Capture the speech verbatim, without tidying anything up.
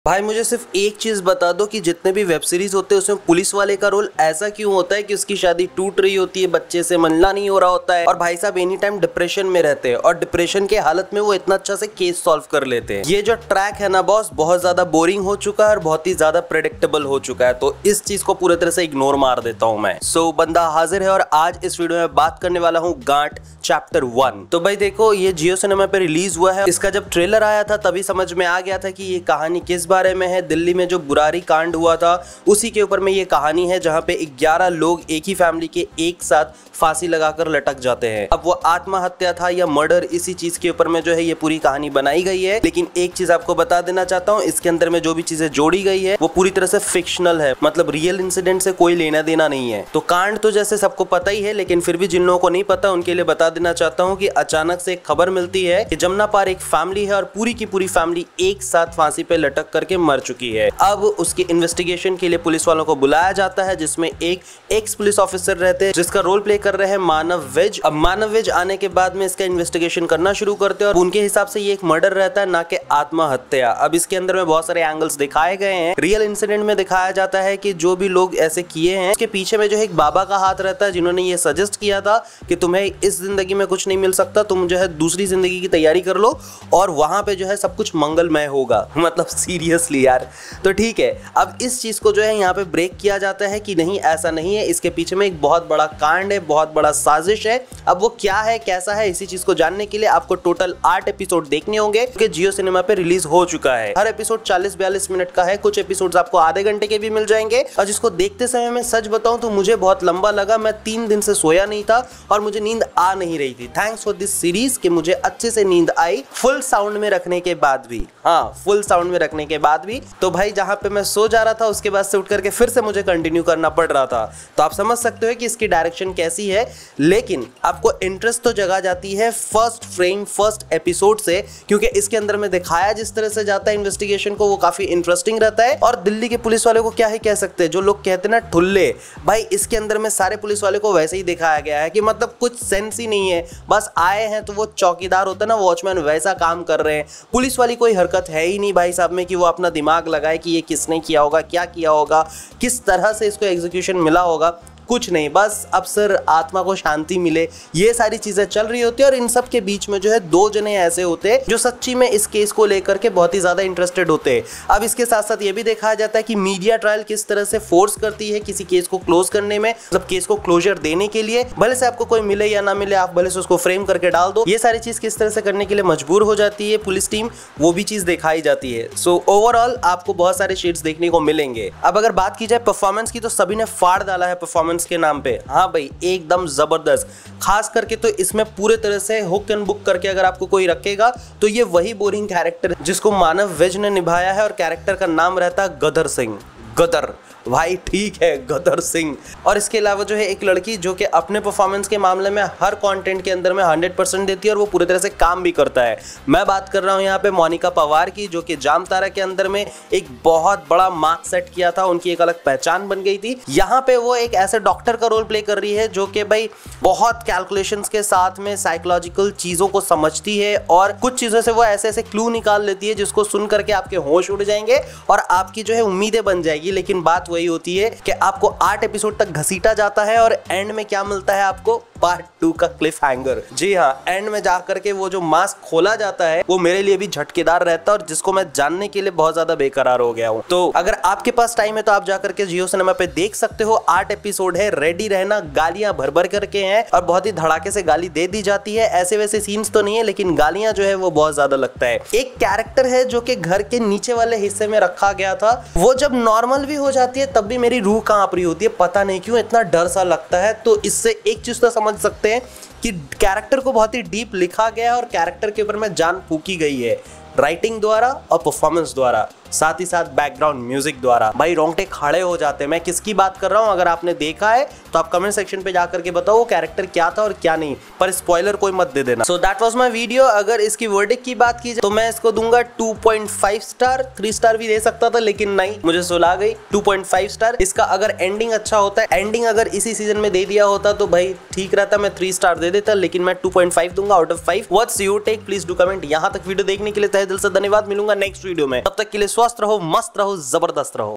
भाई मुझे सिर्फ एक चीज बता दो कि जितने भी वेब सीरीज होते हैं उसमें पुलिस वाले का रोल ऐसा क्यों होता है कि उसकी शादी टूट रही होती है, बच्चे से मिलना नहीं हो रहा होता है और भाई साहब एनी टाइम डिप्रेशन में रहते हैं और डिप्रेशन के हालत में वो इतना अच्छा से केस सॉल्व कर लेते हैं। ये जो ट्रैक है ना बॉस, बहुत ज्यादा बोरिंग हो चुका है और बहुत ही ज्यादा प्रेडिक्टेबल हो चुका है, तो इस चीज को पूरी तरह से इग्नोर मार देता हूँ मैं। सो so, बंदा हाजिर है और आज इस वीडियो में बात करने वाला हूँ गांठ चैप्टर वन। तो भाई देखो, ये जियो सिनेमा पे रिलीज हुआ है। इसका जब ट्रेलर आया था तभी समझ में आ गया था कि ये कहानी किस बारे में है। दिल्ली में जो बुरारी कांड हुआ था उसी के ऊपर में ये कहानी है, जहां पे ग्यारह लोग एक ही फैमिली के एक साथ फांसी लगाकर लटक जाते हैं। अब वो आत्महत्या था या मर्डर, इसी चीज के ऊपर में जो है ये पूरी कहानी बनाई गई है। लेकिन एक चीज आपको बता देना चाहता हूँ, इसके अंदर में जो भी चीजें जोड़ी गई है वो पूरी तरह से फिक्शनल है, मतलब रियल इंसिडेंट से कोई लेना देना नहीं है। तो कांड तो जैसे सबको पता ही है, लेकिन फिर भी जिन लोगों को नहीं पता उनके लिए बता देना चाहता हूँ कि अचानक से एक खबर मिलती है कि जमुना पार एक फैमिली है और पूरी की पूरी फैमिली एक साथ फांसी पे लटक करके मर चुकी है। अब उसकी इन्वेस्टिगेशन के लिए पुलिस वालों को बुलाया जाता है, जिसमें एक एक्स पुलिस ऑफिसर रहते हैं जिसका रोल प्ले कर रहे हैं मानव विज। अब मानव विज आने के बाद में इसका इन्वेस्टिगेशन करना शुरू करते हैं और उनके हिसाब से ये एक मर्डर रहता है, ना कि आत्महत्या। अब इसके अंदर में बहुत सारे एंगल्स दिखाए गए हैं। रियल इंसिडेंट में दिखाया जाता है कि जो भी लोग ऐसे किए हैं उसके पीछे में जो है एक बाबा का हाथ रहता है, जिन्होंने ये सजेस्ट किया था कि तुम्हें इस जिंदगी में कुछ नहीं मिल सकता, तुम जो है दूसरी जिंदगी की तैयारी कर लो और वहां पे जो है सब कुछ मंगलमय होगा। मतलब सीरियसली यार। तो ठीक है, अब इस चीज को जो है यहाँ पे ब्रेक किया जाता है कि नहीं, ऐसा नहीं है, इसके पीछे में एक बहुत बड़ा कांड है, बहुत बड़ा साजिश है। अब वो क्या है, कैसा है, इसी चीज को जानने के लिए आपको टोटल आठ एपिसोड देखने होंगे कि जियो सिनेमा पे रिलीज हो चुका है। हर एपिसोड चालीस बयालीस मिनट का है, कुछ एपिसोड्स आपको आधे घंटे के भी मिल जाएंगे। और जिसको देखते समय मैं सच बताऊं तो मुझे बहुत लंबा लगा। मैं तीन दिन से सोया नहीं था और मुझे नींद आ नहीं रही थी। थैंक्स फॉर दिस सीरीज कि मुझे अच्छे से नींद आई, फुल साउंड में रखने के बाद भी। हाँ, फुल साउंड में रखने के बाद भी। तो भाई जहां पे मैं सो जा रहा था उसके बाद से उठ करके फिर से मुझे कंटिन्यू करना पड़ रहा था। तो आप समझ सकते हो कि इसकी डायरेक्शन कैसी है। लेकिन आपको इंटरेस्ट तो जगा जाती है फर्स्ट फ्रेम फर्स्ट एपिसोड से, क्योंकि इसके अंदर में दिखाया जिस तरह से जाता है इन्वेस्टिगेशन को वो काफी इंटरेस्टिंग रहता है। और दिल्ली के पुलिस वाले को क्या ही कह सकते हैं, जो लोग कहते हैं ना ठुल्ले, भाई इसके अंदर में सारे पुलिस वाले को वैसे ही दिखाया गया है कि मतलब कुछ सेंस ही नहीं है। बस आए हैं तो वो चौकीदार होता है ना, वॉचमैन, वैसा काम कर रहे हैं। पुलिस वाली कोई हरकत है ही नहीं भाई साहब में कि वो अपना दिमाग लगाए कि ये किसने किया होगा, क्या किया होगा, किस तरह से इसको एग्जीक्यूशन मिला होगा, कुछ नहीं। बस अब सर आत्मा को शांति मिले, ये सारी चीजें चल रही होती है। और इन सब के बीच में जो है दो जने ऐसे होते हैं जो सच्ची में इस केस को लेकर के बहुत ही ज्यादा इंटरेस्टेड होते हैं। अब इसके साथ साथ ये भी दिखाया जाता है कि मीडिया ट्रायल किस तरह से फोर्स करती है किसी केस को क्लोज करने में, मतलब केस को क्लोजर देने के लिए। भले से आपको कोई मिले या ना मिले, आप भले से उसको फ्रेम करके डाल दो, ये सारी चीज किस तरह से करने के लिए मजबूर हो जाती है पुलिस टीम, वो भी चीज दिखाई जाती है। सो ओवरऑल आपको बहुत सारे शेड्स देखने को मिलेंगे। अब अगर बात की जाए परफॉर्मेंस की, तो सभी ने फाड़ डाला है परफॉर्मेंस के नाम पे। हाँ भाई, एकदम जबरदस्त। खास करके तो इसमें पूरे तरह से हुक एंड बुक करके अगर आपको कोई रखेगा तो ये वही बोरिंग कैरेक्टर है जिसको मानव विज ने निभाया है, और कैरेक्टर का नाम रहता है गदर सिंह। गदर भाई, ठीक है, गदर सिंह। और इसके अलावा जो है एक लड़की जो कि अपने परफॉर्मेंस के मामले में हर कंटेंट के अंदर में हंड्रेड परसेंट देती है और वो पूरी तरह से काम भी करता है। मैं बात कर रहा हूँ यहाँ पे मोनिका पवार की, जो कि जामतारा के अंदर में एक बहुत बड़ा मार्क सेट किया था, उनकी एक अलग पहचान बन गई थी। यहाँ पे वो एक ऐसे डॉक्टर का रोल प्ले कर रही है जो कि भाई बहुत कैलकुलेशंस के साथ में साइकोलॉजिकल चीजों को समझती है और कुछ चीजों से वो ऐसे ऐसे क्लू निकाल लेती है जिसको सुन करके आपके होश उड़ जाएंगे और आपकी जो है उम्मीदें बन जाएगी। लेकिन बात वही होती है कि आपको आठ एपिसोड तक घसीटा जाता है और एंड में क्या मिलता है आपको, पार्ट टू का क्लिफ हैंगर। जी हाँ, एंड में जाकर के वो जो मास्क खोला जाता है वो मेरे लिए भी झटकेदार रहता है और जिसको मैं जानने के लिए बहुत ज्यादा बेकरार हो गया हूँ। तो अगर आपके पास टाइम है तो आप जाकर के जियो सिनेमा पे देख सकते हो। आठ एपिसोड है, रेडी रहना। गालियां भर भर करके हैं और बहुत ही धड़ाके से गाली दे दी जाती है। ऐसे वैसे सीन्स तो नहीं है, लेकिन गालियां जो है वो बहुत ज्यादा लगता है। एक कैरेक्टर है जो कि घर के नीचे वाले हिस्से में रखा गया था, वो जब नॉर्मल भी हो जाती है तब भी मेरी रूह कांप रही होती है, पता नहीं क्यों इतना डर सा लगता है। तो इससे एक चीज तो समझ सकते हैं कि कैरेक्टर को बहुत ही डीप लिखा गया है और कैरेक्टर के ऊपर में जान फूकी गई है, राइटिंग द्वारा और परफॉर्मेंस द्वारा, साथ ही साथ बैकग्राउंड म्यूजिक द्वारा। भाई रोंगटे खड़े हो जाते हैं। मैं किसकी बात कर रहा हूं, अगर आपने देखा है तो आप कमेंट सेक्शन पे जाकर के बताओ वो कैरेक्टर क्या था और क्या नहीं, पर स्पॉइलर कोई मत दे देना। So that was my video. अगर इसकी वर्डिक्ट की बात की जाए तो मैं इसको दूंगा two point five star. Three star भी दे सकता था लेकिन नहीं, मुझे सुला गई, टू पॉइंट फाइव स्टार। इसका अगर एंडिंग अच्छा होता है, एंडिंग अगर इसी सीजन में दे दिया होता तो भाई ठीक रहता, मैं थ्री स्टार दे देता, लेकिन मैं टू पॉइंट फाइव दूंगा out of five. What's your take, please do comment. यहां तक वीडियो देखने के लिए तहे दिल से धन्यवाद। मिलूंगा नेक्स्ट वीडियो में, तब तक के लिए स्वस्थ रहो, मस्त रहो, जबरदस्त रहो।